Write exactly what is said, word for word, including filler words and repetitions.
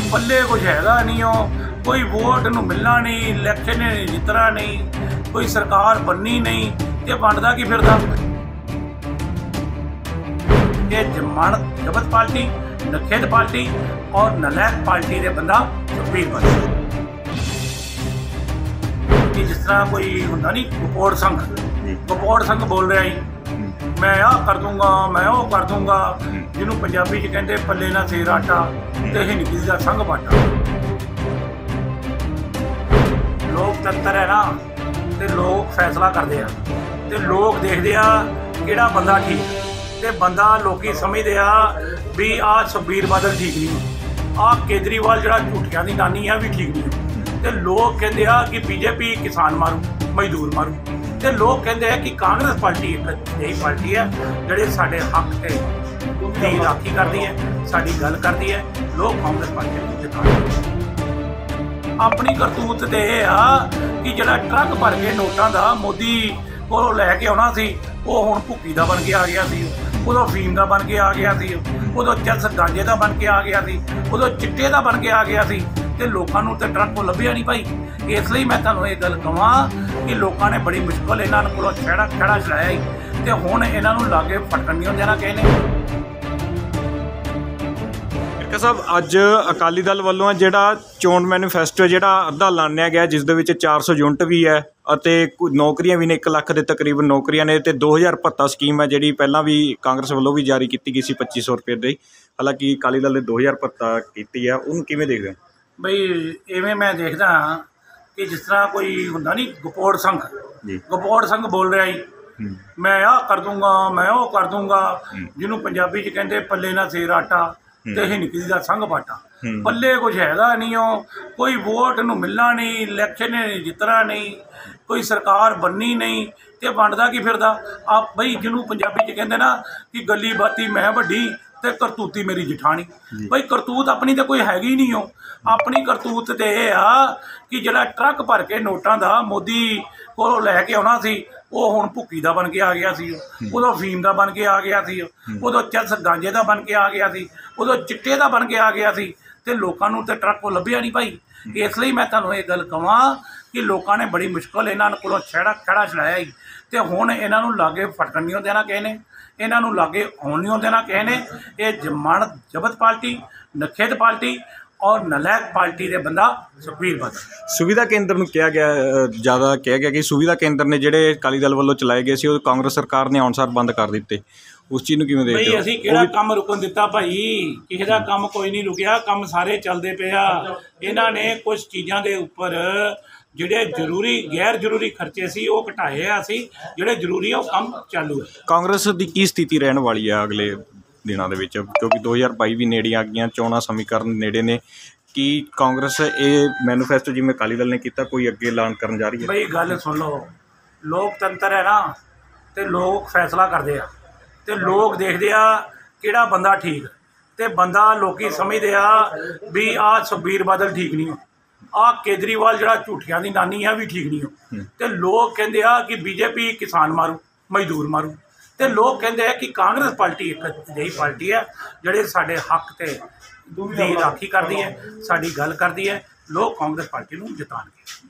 पल्ले कुछ हैगा नहीं हो, कोई वोट नूं मिलना नहीं, इलैक्शन जितना नहीं, कोई सरकार बननी नहीं, ते बनदा की फिरदा। ये जमानत जबत पार्टी, नखेत पार्टी और नलैक पार्टी के बंदा सुखबीर बादल कि जिस तरह कोई होंदा नहीं गपोड़ संघ गपोड़ संघ बोल रहा ही मैं आ कर दूंगा, मैं वो कर दूंगा, जिन्होंने पंजाबी च कहते पल्ले ना सेर आटा ते हिंदकी का संघ बाटा। लोकतंत्र है ना, ते लोग फैसला करते हैं, ते लोग देखते हैं किहड़ा बंदा ठीक, ते बंदा लोकी समझते हैं भी आ सुखबीर बादल ठीक नहीं, आ केजरीवाल जिहड़ा झूठियां दी नानी है भी ठीक नहीं, ते लोग कहते हैं कि बीजेपी किसान मारू, मजदूर मारू, ते लोग कहते हैं कि कांग्रेस पार्टी एक यही पार्टी है जिहड़े साडे हक ते दी राखी करती है, साडी गल करती है। लोग कांग्रेस पार्टी नूं जिताउणगे। अपनी करतूत ते यह आ कि जिहड़ा ट्रक भर के नोटां दा मोदी कोलों लैके आउणा सी, वो हुण भुक्की दा बन के आ गया सी, उदों फीम दा बन के आ गया सी, उदों चरस गांजे दा बन के आ गया सी, उदों चिट्टे दा बन के आ गया सी, ते लोकां नूं ते ट्रक को लभ्या नहीं भाई। इसलिए मैं तुहानूं ये गल कहां कि लोगों ने बड़ी मुश्किल इन्हां कोलों छड़ा खड़ा छड़ाया ही, ते हुण इन्हां नूं लागे फटकण नहीं देना किसी ने। साहब अज अकाली दल वालों जिहड़ा चोण मैनीफेस्टो जिहड़ा अद्धा लानिया गया, जिस दे विच चार सौ यूनिट भी है अते नौकरियां भी ने, एक लख के तकरीबन नौकरियां ने, ते दो हज़ार भत्ता स्कीम है जिहड़ी पहलां भी कांग्रेस वालों भी जारी की गई सी पच्ची सौ रुपये दी, हालांकि अकाली दल ने दो हज़ार भत्ता की है, उन्होंने किवें देखदे हो? बई इवें मैं देखदा कि जिस तरह कोई होंदा नहीं गपोड़ संघ गपोड़ संघ बोल रहा ही मैं आ कर दूंगा, मैं वो कर दूंगा, जिन्होंने पंजाबी च कहते पल्ले ना सेर आटा ते हिंदकी का संघ बाटा। पल्ले कुछ हैगा नहीं हो, कोई वोट नूं मिलना नहीं, इलैक्शन जितना नहीं, कोई सरकार बननी नहीं, ते बनदा की फिरदा। आप बई जिन्हों पंजाबी च कहते ना कि गली बाती मैं वड्डी ते करतूती मेरी जठानी, बई करतूत अपनी तो कोई हैगी नहीं हो। अपनी करतूत तो यह आ कि जिहड़ा ट्रक भर के नोटां दा मोदी कोलों लैके आउणा सी, वो हुण भुक्की दा बन के आ गया सी, उदों फीम दा बन के आ गया सी, उदों चरस गांजे दा बन के आ गया सी, उदों चिट्टे दा बन के आ गया सी, ते लोकां नूं ते ट्रक को लभ्या नहीं भाई। इसलिए मैं तुहानूं ये गल कहां कि लोगों ने बड़ी मुश्किल इन्हां कोलों छड़ा खड़ा छड़ाया ही, ते हुण इन्हां नूं लागे फटकण नहीं देना किसी ने, इन्हां नूं लागे आउण नहीं देना किसी ने। ये जमानत जबत पार्टी, नखेत पार्टी और नलैक पार्टी के बंदा सुखबीर बादल। सुविधा केंद्र नूं कहा गया, ज़्यादा कहा गया कि सुविधा केंद्र ने जिहड़े अकाली दल वालों चलाए गए सी, कांग्रेस सरकार ने आउणसार बंद कर दिते, उस चीज़ नूं किवें देखदे हो? भाई असीं किहड़ा काम रुकन दिता भाई, किसी का काम कोई नहीं रुकिया, काम सारे चलते पे आ। इन्हां ने कुछ चीज़ों के उपर जिहड़े जरूरी गैर जरूरी खर्चे सी वो घटाए आ, सी जिहड़े जरूरी है वो काम चालू है। कांग्रेस की की स्थिति रहने वाली है अगले दिनों के, क्योंकि दो हज़ार बाई भी नेड़े आ गई, चोणां समीकरण नेड़े ने, कि कांग्रेस ये मैनीफेस्टो जिवें अकाली दल ने किया कोई अगे ऐलान करन जा रही है? भाई गल सुन लो, लोकतंत्र है ना, ते लोग फैसला करते हैं, ते लोग देखते हैं किहड़ा बंदा ठीक, ते बंदा लोकी समझते हैं भी आ सुखबीर बादल ठीक नहीं हो, आ केजरीवाल जिहड़ा झूठियां दी नानी है भी ठीक नहीं हो, ते लोग कहते हैं कि बीजेपी किसान मारू, मजदूर मारू, ते लोग कहते हैं कि कांग्रेस पार्टी एक यही पार्टी है जिहड़े साडे हक ते दी राखी करती है, साडी गल करती है। लोग कांग्रेस पार्टी नूं जिताउणगे।